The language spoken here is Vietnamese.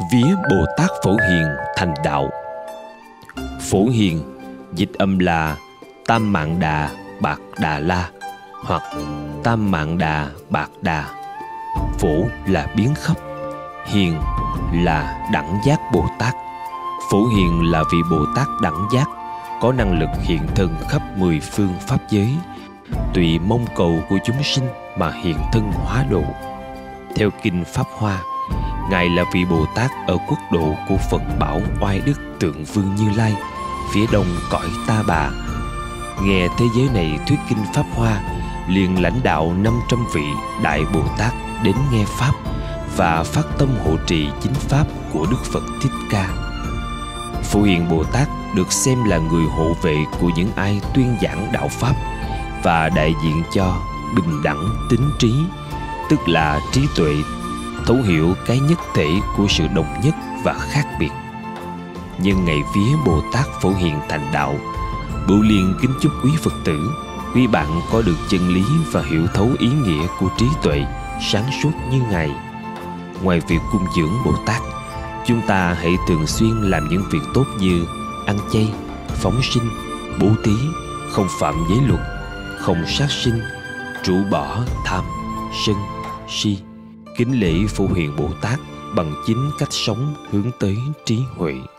Vía Bồ Tát Phổ Hiền thành đạo. Phổ Hiền dịch âm là Tam Mạn Đà Bạc Đà La hoặc Tam Mạn Đà Bạc Đà. Phổ là biến khắp, hiền là đẳng giác Bồ Tát. Phổ Hiền là vị Bồ Tát đẳng giác, có năng lực hiện thân khắp mười phương pháp giới, tùy mong cầu của chúng sinh mà hiện thân hóa độ. Theo kinh Pháp Hoa, Ngài là vị Bồ Tát ở quốc độ của Phật Bảo Oai Đức Tượng Vương Như Lai, phía đông cõi Ta Bà. Nghe thế giới này thuyết kinh Pháp Hoa, liền lãnh đạo 500 vị Đại Bồ Tát đến nghe Pháp và phát tâm hộ trì chính Pháp của Đức Phật Thích Ca. Phổ Hiền Bồ Tát được xem là người hộ vệ của những ai tuyên giảng đạo Pháp và đại diện cho bình đẳng tín trí, tức là trí tuệ, thấu hiểu cái nhất thể của sự đồng nhất và khác biệt. Nhân ngày vía Bồ Tát Phổ Hiền thành đạo, Bửu Liên kính chúc quý Phật tử, quý bạn có được chân lý và hiểu thấu ý nghĩa của trí tuệ sáng suốt như Ngài. Ngoài việc cung dưỡng Bồ Tát, chúng ta hãy thường xuyên làm những việc tốt như ăn chay, phóng sinh, bố thí, không phạm giới luật, không sát sinh, rũ bỏ tham, sân, si, kính lễ Phổ Hiền Bồ Tát bằng chính cách sống hướng tới trí huệ.